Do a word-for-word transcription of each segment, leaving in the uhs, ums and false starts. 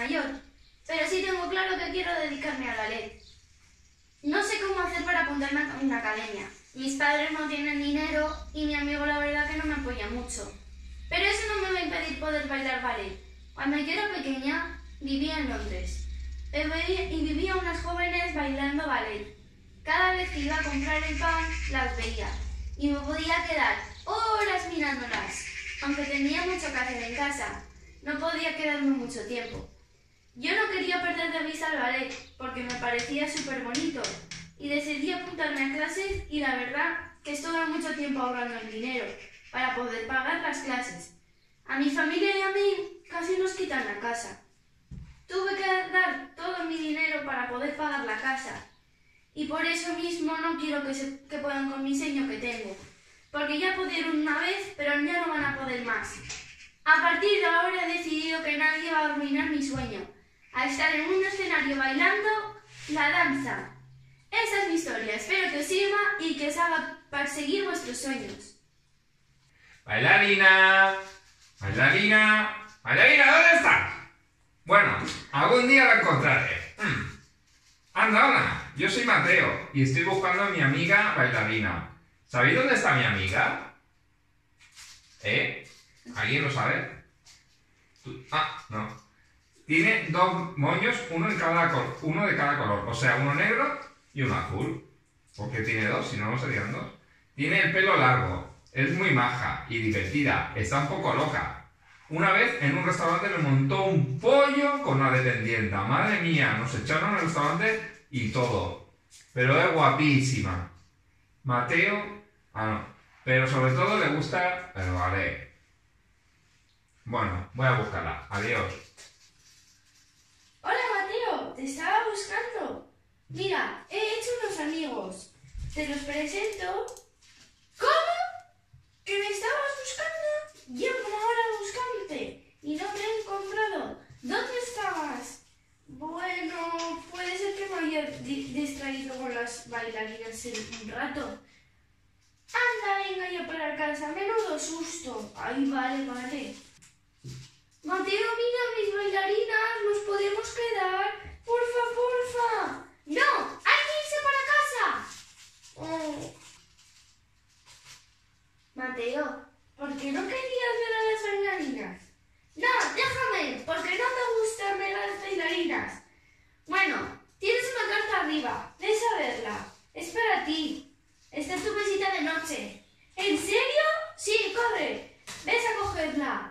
mayor, pero sí tengo claro que quiero dedicarme al ballet. No sé cómo hacer para apuntarme a una academia. Mis padres no tienen dinero y mi amigo la verdad que no me apoya mucho. Pero eso no me va a impedir poder bailar ballet. Cuando yo era pequeña vivía en Londres y vivía unas jóvenes bailando ballet. Cada vez que iba a comprar el pan las veía y me podía quedar horas mirándolas. Aunque tenía mucho que hacer en casa, no podía quedarme mucho tiempo. Yo no quería perder de vista el ballet porque me parecía súper bonito y decidí apuntarme a clases y la verdad que estuve mucho tiempo ahorrando el dinero para poder pagar las clases. A mi familia y a mí casi nos quitan la casa. Tuve que dar todo mi dinero para poder pagar la casa y por eso mismo no quiero que, se, que puedan con mi sueño que tengo, porque ya pudieron una vez pero ya no van a poder más. A partir de ahora he decidido que nadie va a arruinar mi sueño, a estar en un escenario bailando la danza. Esa es mi historia, espero que os sirva y que os haga perseguir vuestros sueños. ¡Bailarina! ¡Bailarina! ¡Bailarina! ¿Dónde estás? Bueno, algún día la encontraré. Hmm. Anda, hola, yo soy Mateo y estoy buscando a mi amiga bailarina. ¿Sabéis dónde está mi amiga? ¿Eh? ¿Alguien lo sabe? ¿Tú? Ah, no. Tiene dos moños, uno, en cada col uno de cada color, o sea, uno negro y uno azul. ¿Por qué tiene dos? Si no, no serían dos. Tiene el pelo largo, es muy maja y divertida, está un poco loca. Una vez en un restaurante me montó un pollo con una dependienta. Madre mía, nos echaron al restaurante y todo. Pero es guapísima. Mateo, ah no, pero sobre todo le gusta el ballet. Bueno, voy a buscarla. Adiós. Hola Mateo, te estaba buscando. Mira, he hecho unos amigos. Te los presento. ¿Cómo? ¿Que me estabas buscando? Llevo una hora buscándote y no te he encontrado. ¿Dónde estabas? Bueno, puede ser que me haya di distraído con las bailarinas en un rato. Anda, venga ya para casa, menudo susto. Ay, vale, vale. Mateo, mira, mis bailarinas, ¿nos podemos quedar? Porfa, porfa. ¡No! ¡Hay que irse para casa! Oh. Mateo, ¿por qué no querías ver a las bailarinas? No, déjame, porque no me gustan ver a las bailarinas. Bueno, tienes una carta arriba, ves a verla. Es para ti. Esta es tu mesita de noche. ¿En serio? Sí, corre. Ves a cogerla.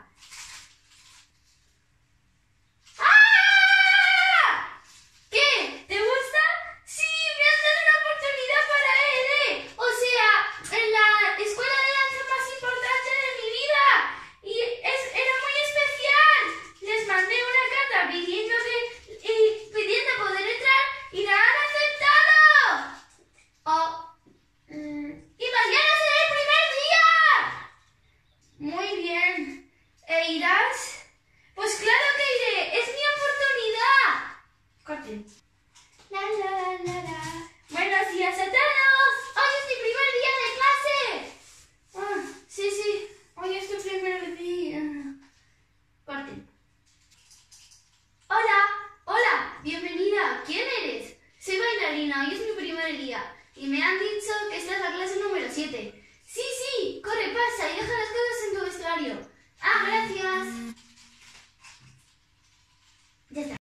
La, la, la, la, la. Buenos días a todos. Hoy es mi primer día de clase. Ah, sí, sí. Hoy es tu primer día. Corten. Hola, hola. Bienvenida. ¿Quién eres? Soy bailarina. Hoy es mi primer día. Y me han dicho que esta es la clase número siete. Sí, sí. Corre, pasa y deja las cosas en tu vestuario. Ah, gracias. Ya está.